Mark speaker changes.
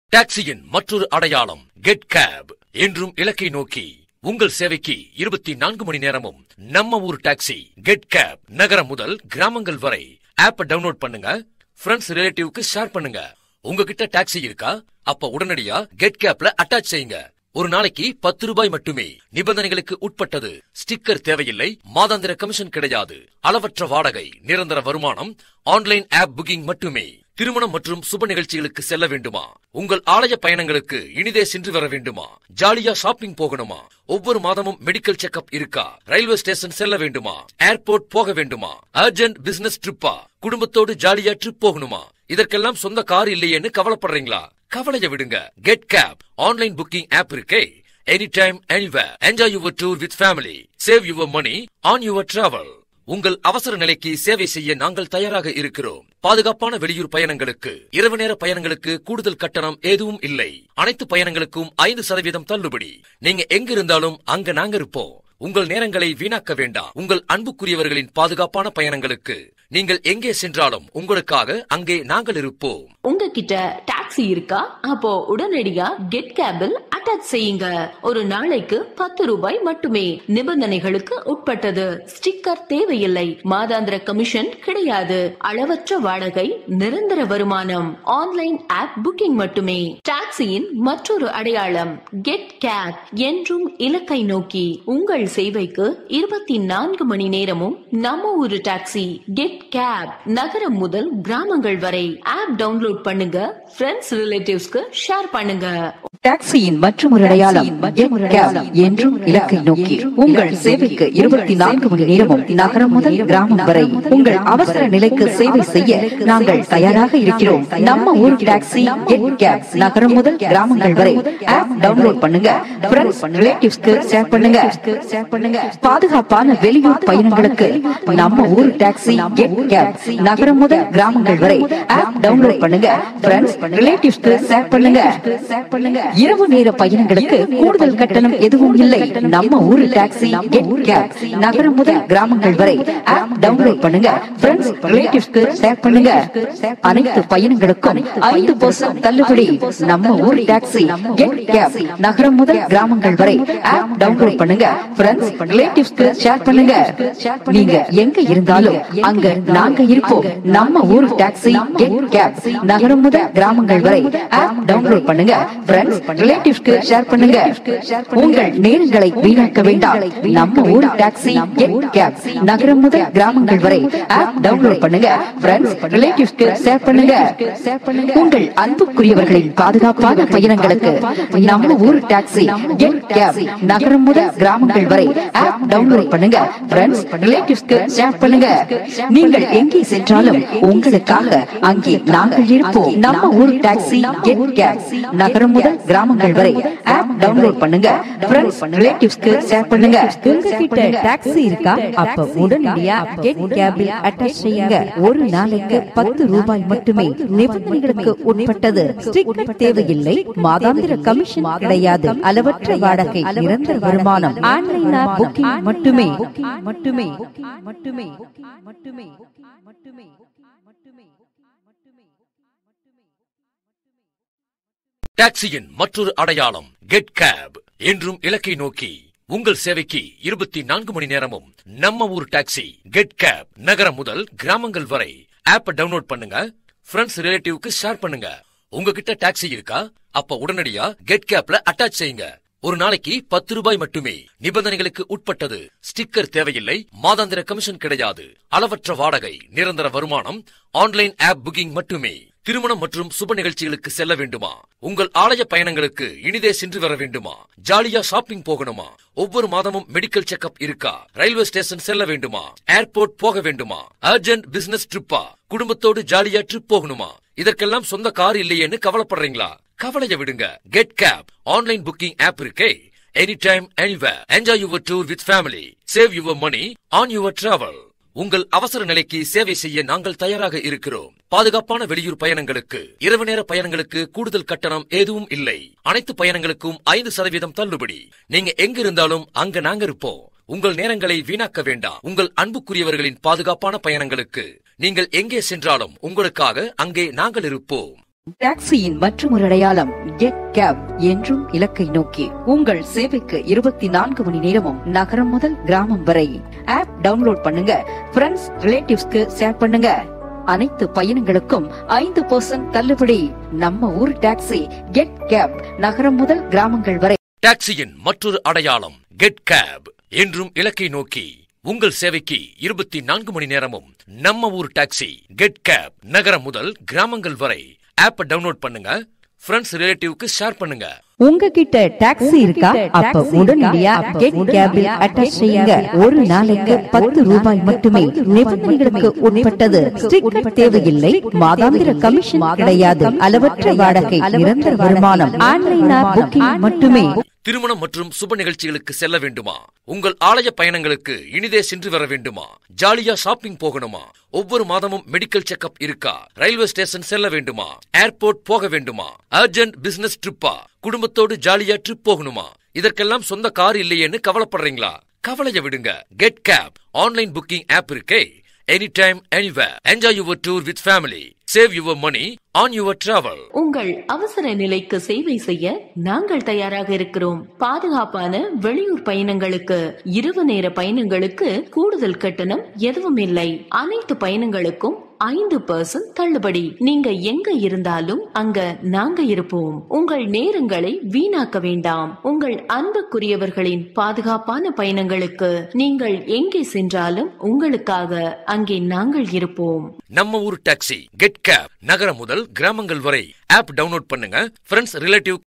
Speaker 1: டாக்ஸியின் மற்றொரு அடையாளம் GetCab. என்றும் இலக்கை நோக்கி உங்கள் சேவைக்கு 24 மணி நேரமும் நம்ம ஊர் டாக்ஸி GetCab. நகரம் முதல் கிராமங்கள் வரை ஆப்பை டவுன்லோட் பண்ணுங்க, ஃப்ரெண்ட்ஸ் ரிலேட்டிவ்க்கு ஷேர் பண்ணுங்க. உங்ககிட்ட டாக்ஸி இருக்கா? அப்ப உடனடியா GetCabல அட்டாச் செய்யுங்க. ஒரு நாளைக்கு 10 ரூபாய் மட்டுமே. நிபந்தனைகளுக்கு உட்பட்டது. ஸ்டிக்கர் தேவையில்லை, மாதாந்திர கமிஷன் கிடையாது, அளவற்ற வாடகை, நிரந்தர வருமானம், ஆன்லைன் ஆப் புக்கிங் மட்டுமே. திருமணம் மற்றும் சுப நிகழ்ச்சிகளுக்கு செல்ல வேண்டுமா? உங்கள் ஆலய பயணங்களுக்கு இனிதே சென்று வர வேண்டுமா? ஜாலியா ஷாப்பிங் போகணுமா? ஒவ்வொரு மாதமும் மெடிக்கல் செக்அப் இருக்கா? ரயில்வே ஸ்டேஷன் செல்ல வேண்டுமா? ஏர்போர்ட் போக வேண்டுமா? அர்ஜென்ட் பிசினஸ் ட்ரிப்பா? குடும்பத்தோடு ஜாலியா ட்ரிப் போகணுமா? இதற்கெல்லாம் சொந்த கார் இல்லையேன்னு கவலைப்படுறீங்களா? கவலைய விடுங்க. GetCab ஆன்லைன் புக்கிங் ஆப் இருக்கே. Anytime, anywhere. Enjoy your tour with family. Save your money on your travel. உங்கள் அவசர நிலைக்கு சேவை செய்ய நாங்கள் தயாராக இருக்கிறோம். பாதுகாப்பான வெளியூர் பயணங்களுக்கு, இரவு நேர பயணங்களுக்கு கூடுதல் கட்டணம் எதுவும் இல்லை. அனைத்து பயணங்களுக்கும் 5% தள்ளுபடி. நீங்க எங்க இருந்தாலும் அங்க நாங்க இருப்போம். உங்கள் நேரங்களை வீணாக்க வேண்டாம். உங்கள் அன்புக்குரியவர்களின் பாதுகாப்பான பயணங்களுக்கு நீங்கள் எங்கே சென்றாலும் உங்களுக்காக அங்கே நாங்கள் இருப்போம்.
Speaker 2: உங்ககிட்ட டாக்ஸி இருக்கா? அப்போ உடனடியா GetCabல் அட்டாச் செய்யுங்க. ஒரு நாளைக்கு 10 ரூபாய் மட்டுமே. நிபந்தனைகளுக்கு உட்பட்டது. ஸ்டிக்கர் தேவையில்லை, மாதாந்திர கமிஷன் கிடையாது, அளவற்ற வாடகை, நிரந்தர வருமானம், ஆன்லைன் ஆப் புக்கிங் மட்டுமே. டாக்ஸியின் மற்றொரு அடையாளம் GetCab. என்றும் இலக்கை நோக்கி உங்கள் சேவைக்கு 24 மணி நேரமும் நம்ம ஊரு டாக்ஸி GetCab. நகரம் முதல் கிராமங்கள் வரை ஆப் டவுன்லோட் பண்ணுங்க, ஃப்ரெண்ட்ஸ் ரிலேட்டிவ்ஸ்க்கு ஷேர் பண்ணுங்க.
Speaker 3: டாக்ஸியின் மற்றொரு அடையாளம் GetCab. என்றும் இலக்கை நோக்கி உங்கள் சேவைக்கு 24 மணி நேரமும் நகரம் முதல் கிராமம் வரை உங்கள் அவசர நிலைக்கு சேவை செய்ய நாங்கள் தயாராக இருக்கிறோம். நம்ம ஊர் டாக்ஸி GetCab. நகரம் முதல் கிராமங்கள் வரை ஆப் டவுன்லோட் பண்ணுங்க, ஃப்ரெண்ட்ஸ் ரிலேட்டிவ்ஸ்க்கு ஷேர் பண்ணுங்க. பாதுகாப்பான வெளியூர் பயணங்களுக்கு நம்ம ஊர் டாக்ஸி GetCab. நகரம் முதல் கிராமங்கள் வரை ஆப் டவுன்லோட் பண்ணுங்க, ஃப்ரெண்ட்ஸ் ரிலேட்டிவ்ஸ்க்கு ஷேர் பண்ணுங்க. இரவு நேர பயணங்களுக்கு கூடுதல் கட்டணம் எதுவும் இல்லை. நம்ம ஊர் டாக்ஸி GetCab. நகரம் முதல் கிராமங்கள் வரை ஆப் டவுன்லோட் பண்ணுங்க, ஃப்ரெண்ட்ஸ் ரிலேட்டிவ்ஸ்க்கு ஷேர் பண்ணுங்க. அனைத்து பயணங்களுக்கும் 5% தள்ளுபடி. நம்ம ஊர் டாக்ஸி GetCab. நகரம் முதல் கிராமங்கள் வரை ஆப் டவுன்லோட் பண்ணுங்க, ஃப்ரெண்ட்ஸ் ரிலேட்டிவ்ஸ்க்கு ஷேர் பண்ணுங்க. நீங்க எங்க இருந்தாலும் அங்க நாங்க இருப்போம். நம்ம ஊர் டாக்ஸி GetCab. நகரம் முதல் கிராமங்கள் வரை ஆப் டவுன்லோட் பண்ணுங்க, ஃப்ரெண்ட்ஸ் ரிலேட்டிவ்ஸ்க்கு ஷேர் பண்ணுங்க. உங்கள் நேரங்களை வீணாக்க வேண்டாம். நம்ம ஊர் டாக்ஸி GetCab. நகரம் முதல் கிராமங்கள் வரை ஆப் டவுன்லோட் பண்ணுங்க, ஃப்ரெண்ட்ஸ் ரிலேட்டிவ்ஸ்க்கு ஷேர் பண்ணுங்க. உங்கள் அன்புக்குரியவர்களின் பாதுகாப்பான பயணங்களுக்கு நம்ம ஊர் டாக்ஸி GetCab. நகரம் முதல் கிராமங்கள் வரை ஆப் டவுன்லோட் பண்ணுங்க, ஃப்ரெண்ட்ஸ் ரிலேட்டிவ்ஸ்க்கு ஷேர் பண்ணுங்க. நீங்கள் எங்கே சென்றாலும் உங்களுக்காக அங்கே நாங்கள் இருப்போம். நம்ம ஊர் டாக்ஸி GetCab. நகரம் முதல் கிராமங்கள் வரை ஆப் டவுன்லோட் பண்ணுங்க, ஃப்ரெண்ட்ஸ் ரிலேட்டிவ்ஸ்க்கு ஷேர் பண்ணுங்க.
Speaker 4: உங்ககிட்ட டாக்ஸி இருக்கா? அப்ப உடனடியா GetCabல் அட்டாச் செய்யுங்க. ஒரு நாளைக்கு 10 ரூபாய் மட்டுமே. நிபந்தனைகளுக்கு உட்பட்டது. ஸ்டிக்கர் தேவையில்லை, மாதாந்திர கமிஷன் கிடையாது, அளவற்ற வாடகை, நிரந்தர வருமானம், ஆன்லைன் ஆப் புக்கிங் மட்டுமே.
Speaker 1: டாக்ஸியின் மற்றொரு அடையாளம் GetCab. என்றும் இலக்கை நோக்கி உங்கள் சேவைக்கு 24 மணி நேரமும் நம்ம ஊர் டாக்ஸி GetCab. நகரம் முதல் கிராமங்கள் வரை ஆப்பை டவுன்லோட் பண்ணுங்க, ஃப்ரெண்ட்ஸ் ரிலேட்டிவ்க்கு ஷேர் பண்ணுங்க. உங்ககிட்ட டாக்ஸி இருக்கா? அப்ப உடனடியா GetCabல அட்டாச் செய்யுங்க. ஒரு நாளைக்கு 10 ரூபாய் மட்டுமே. நிபந்தனைகளுக்கு உட்பட்டது. ஸ்டிக்கர் தேவையில்லை, மாதாந்திர கமிஷன் கிடையாது, அளவற்ற வாடகை, நிரந்தர வருமானம், ஆன்லைன் ஆப் புக்கிங் மட்டுமே. திருமணம் மற்றும் சுப நிகழ்ச்சிகளுக்கு செல்ல வேண்டுமா? உங்கள் ஆலய பயணங்களுக்கு இனிதே சென்று வர வேண்டுமா? ஜாலியா ஷாப்பிங் போகணுமா? ஒவ்வொரு மாதமும் மெடிக்கல் செக்அப் இருக்கா? ரயில்வே ஸ்டேஷன் செல்ல வேண்டுமா? ஏர்போர்ட் போக வேண்டுமா? அர்ஜென்ட் பிசினஸ் ட்ரிப்பா? குடும்பத்தோடு ஜாலியா ட்ரிப் போகணுமா? இதற்கெல்லாம் சொந்த கார் இல்லையேன்னு கவலைப்படுறீங்களா? கவலைய விடுங்க. GetCab ஆன்லைன் புக்கிங் ஆப் இருக்கே. Anytime, anywhere. Enjoy your tour with family. Save your money on your travel. உங்கள் அவசர நிலைக்கு சேவை செய்ய நாங்கள் தயாராக இருக்கிறோம். பாதுகாப்பான வெளியூர் பயணங்களுக்கு, இரவு நேர பயணங்களுக்கு கூடுதல் கட்டணம் எதுவும் இல்லை. அனைத்து பயணங்களுக்கும் 5% தள்ளுபடி. நீங்க எங்க இருந்தாலும் அங்க நாங்க இருப்போம். உங்கள் நேரங்களை வீணாக்க வேண்டாம். உங்கள் அன்புக்குரியவர்களின் பாதுகாப்பான பயணங்களுக்கு நீங்கள் எங்கே சென்றாலும் உங்களுக்காக அங்கே நாங்கள் இருப்போம்.
Speaker 3: டாக்ஸியின் மற்றொரு அடையாளம் GetCab என்றும் இலக்கை நோக்கி உங்கள் சேவைக்கு 24 மணி நேரமும் நகரம் முதல் கிராமம் வரை. ஆப் டவுன்லோட் பண்ணுங்க, ஃப்ரெண்ட்ஸ் ரிலேட்டிவ்ஸ்க்கு ஷேர் பண்ணுங்க. அனைத்து பயணங்களுக்கும் 5% தள்ளுபடி. நம்ம ஊர் டாக்ஸி GetCab, நகரம் முதல் கிராமங்கள் வரை.
Speaker 1: டாக்ஸியின் மற்றொரு அடையாளம் GetCab என்றும் இலக்கை நோக்கி உங்கள் சேவைக்கு 24 மணி நேரமும் நம்ம ஊர் டாக்ஸி GetCab, நகரம் முதல் கிராமங்கள் வரை. ஆப் டவுன்லோட் பண்ணுங்க, ஃப்ரெண்ட்ஸ் ரிலேட்டிவ்க்கு ஷேர் பண்ணுங்க.
Speaker 4: உங்ககிட்ட டாக்ஸி இருக்கா? அப்ப உடனடியா GetCab அட்டாச் செய்யுங்க. ஒரு நாளைக்கு 10 ரூபாய் மட்டுமே. நிபந்தனைகளுக்கு உட்பட்டது. ஸ்டிக்கர் தேவையில்லை, மாதாந்திர கமிஷன் கிடையாது, அளவற்ற வாடகை, நிரந்தர வருமானம், ஆன்லைன் புக்கிங் மட்டுமே.
Speaker 1: திருமணம் மற்றும் சுப நிகழ்ச்சிகளுக்கு செல்ல வேண்டுமா? உங்கள் ஆலய பயணங்களுக்கு இனிதே சென்று வர வேண்டுமா? ஜாலியா ஷாப்பிங் போகணுமா? ஒவ்வொரு மாதமும் மெடிக்கல் செக்அப் இருக்கா? ரயில்வே ஸ்டேஷன் செல்ல வேண்டுமா? ஏர்போர்ட் போக வேண்டுமா? அர்ஜென்ட் பிசினஸ் ட்ரிப்பா? குடும்பத்தோடு ஜாலியா ட்ரிப் போகணுமா? இதற்கெல்லாம் சொந்த கார் இல்லையேன்னு கவலைப்படுறீங்களா? கவலைய விடுங்க. GetCab ஆன்லைன் புக்கிங் ஆப் இருக்கே. Anytime, anywhere. Enjoy your tour with family. Save your money on your travel.
Speaker 2: உங்கள் அவசர நிலைக்கு சேவை செய்ய நாங்கள் தயாராக இருக்கிறோம். பாதுகாப்பான வெளியூர் பயணங்களுக்கு, இரவு நேர பயணங்களுக்கு கூடுதல் கட்டணம் எதுவும் இல்லை. அனைத்து பயணங்களுக்கும் 5% தள்ளுபடி. நீங்க எங்க இருந்தாலும் அங்க நாங்க இருப்போம். உங்கள் நேரங்களை வீணாக்க வேண்டாம். உங்கள் அன்புக்குரியவர்களின் பாதுகாப்பான பயணங்களுக்கு நீங்கள் எங்கே சென்றாலும் உங்களுக்காக அங்கே நாங்கள் இருப்போம்.
Speaker 1: நம்ம ஊர் டாக்ஸி GetCab, நகரம் முதல் கிராமங்கள் வரை. ஆப் டவுன்லோட் பண்ணுங்க, ஃப்ரெண்ட்ஸ் ரிலேட்டிவ்